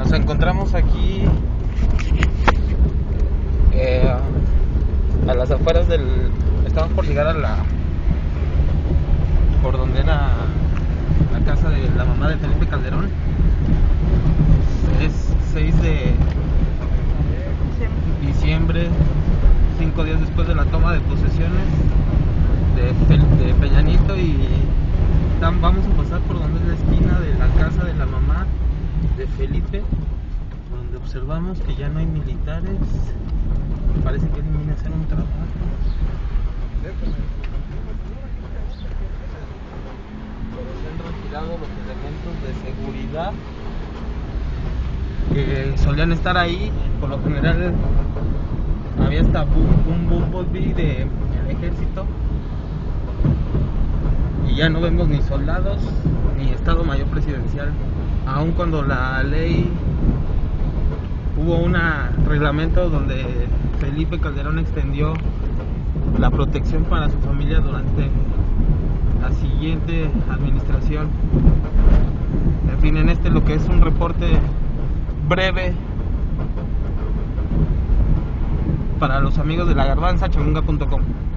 Nos encontramos aquí a las afueras del... Estamos por llegar a por donde era la casa de la mamá de Felipe Calderón. Es 6 de diciembre, 5 días después de la toma de posesiones de Peña Nieto, y vamos a pasar por donde es la esquina de la casa de la mamá de Felipe, donde observamos que ya no hay militares. Parece que él viene a hacer un trabajo. Pero se han retirado los elementos de seguridad que solían estar ahí. Por lo general había hasta un bumblebee del ejército, y ya no vemos ni soldados ni Estado Mayor Presidencial. Aun cuando la ley, hubo un reglamento donde Felipe Calderón extendió la protección para su familia durante la siguiente administración. En fin, en lo que es un reporte breve para los amigos de La Garbanza, chamunga.com.